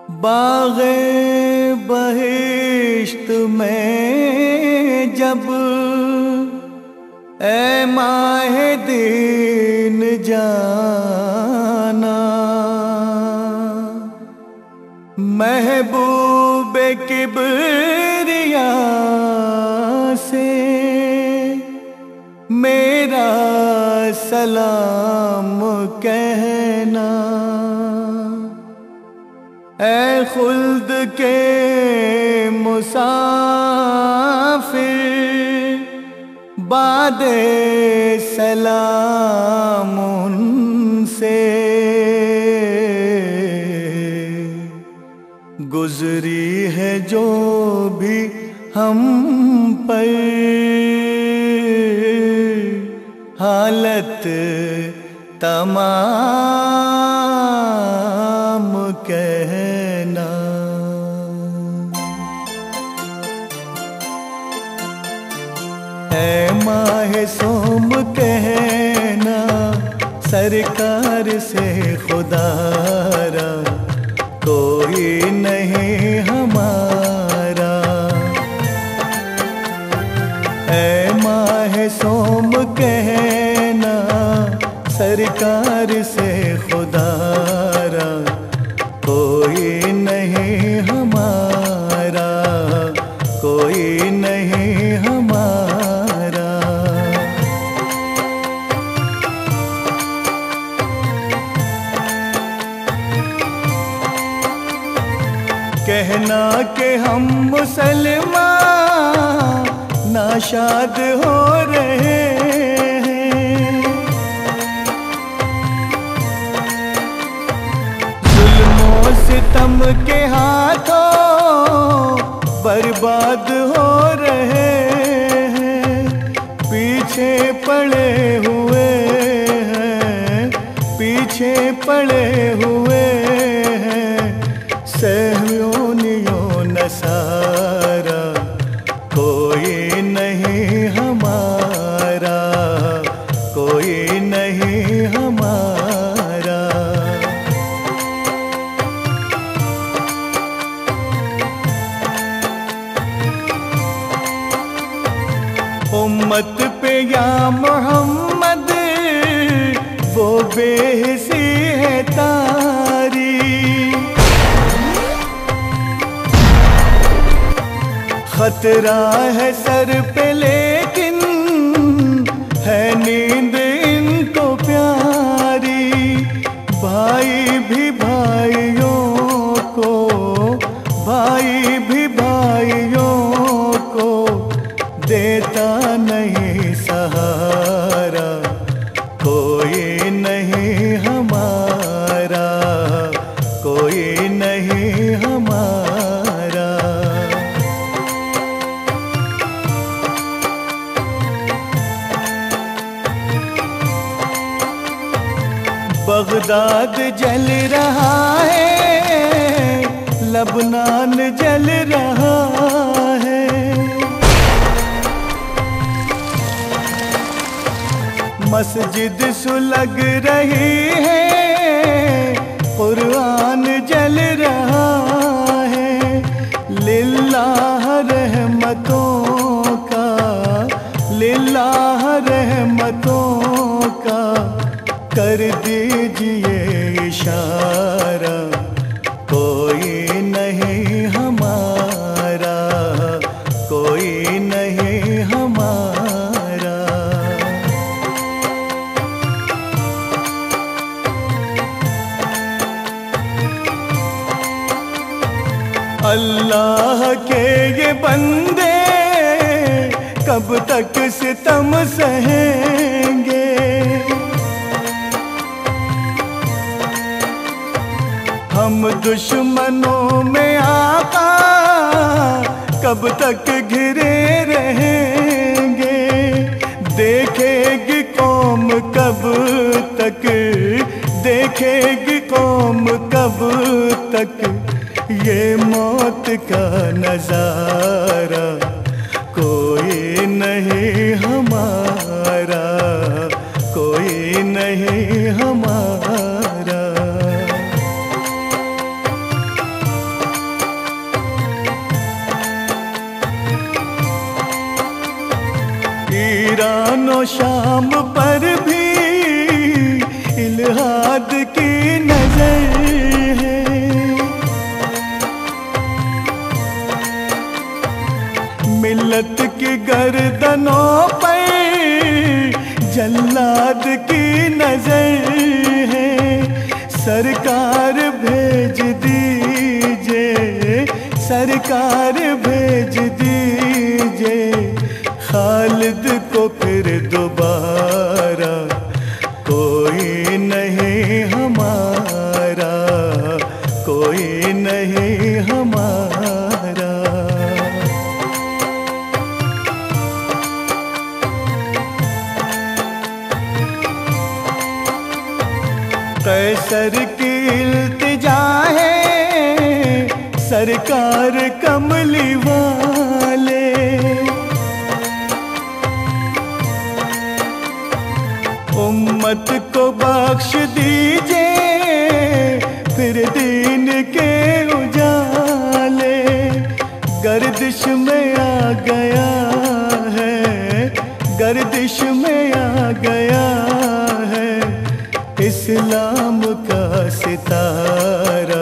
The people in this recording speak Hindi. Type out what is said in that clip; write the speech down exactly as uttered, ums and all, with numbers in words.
बाग़े बहिश्त में जब ए माहे दीन जाना, महबूबे किबरिया से मेरा सलाम कहना। ऐ खुल्द के मुसाफिर बादे सलाम उनसे, गुजरी है जो भी हम पर हालत तमाम कहना। ऐ माहे सोम कहना सरकार से खुदारा कोई नहीं हमारा। ऐ माहे सोम कहना सरकार से खुदारा कोई नहीं हमारा, कोई नहीं हमारा। कहना कि हम मुसलमान नाशाद हो रहे हैं, जुल्मो सितम के हाथों बर्बाद हो रहे हैं। पीछे पड़े हुए हैं, पीछे पड़े हुए हैं सहयोनियों नसारा, कोई नहीं हमारा, कोई नहीं हमारा। उम्मत पे या मोहम्मद वो बेहिसी है तारी, खतरा है सर पे लेकिन है नींद इनको प्यारी। भाई भी भाइयों को, भाई भी भाइयों को देता नहीं सहारा, कोई नहीं हमारा, कोई नहीं हमारा। बगदाद जल रहा है, लबनान जल रहा है, मस्जिद सुलग रही है, कुरान जल रहा है। लिल्लाह रहमतों का, लिल्लाह रहमतों का कर दीजिए इशारा, कोई नहीं हमारा, कोई नहीं हमारा। अल्लाह के ये बंदे कब तक सितम सहेंगे, हम दुश्मनों में आका कब तक घिरे रहेंगे। देखेगी कौम कब तक, देखेगी कौम कब तक ये मौत का नजारा, कोई नहीं हमारा, कोई नहीं हमारा। शाम पर भी इल्हाद की नजर है। मिल्लत की गर्दनों पर जल्लाद की नजर है। सरकार भेज दीजिए, सरकार भेज दीजिए खालिद को फिर दोबारा। कोई नहीं हमारा, कोई नहीं हमारा। कैसर की इल्तिजा है सरकार कमली वाले। उम्मत को बख्श दीजिए फिर दीन के उजाले। गर्दिश में आ गया है, गर्दिश में आ गया है इस्लाम का सितारा।